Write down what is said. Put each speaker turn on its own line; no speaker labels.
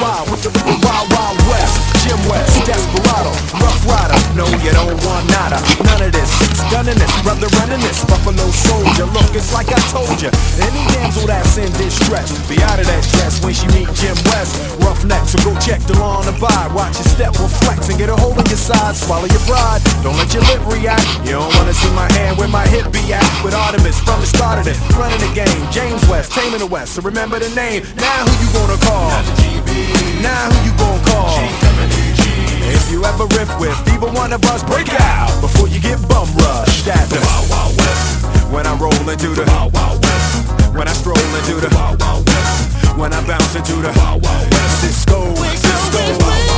wild with the Wild Wild West. Jim West, Desperado, Rough Rider. No, you don't want nada, none of this. Gunning this, brother running this. Buffalo Soldier, look, it's like I told you. Any damsel that's in distress, be out of that dress when she meet Jim West. Roughneck, so go check the law and abide. Watch your step, reflex, and get a hold of your side. Swallow your pride, don't let your lip react. You don't wanna see my hand where my hip be at. With Artemis from the start of it, running the game. James West, taming the West, so remember the name. Now who you gonna call? Now who you gonna call? If you ever riff with either one of us, break out before you get bum rushed at the Wild Wild West. When I roll into the Wild Wild West. When I stroll into the Wild Wild West. When I bounce into the Wild Wild West. Cisco, Cisco.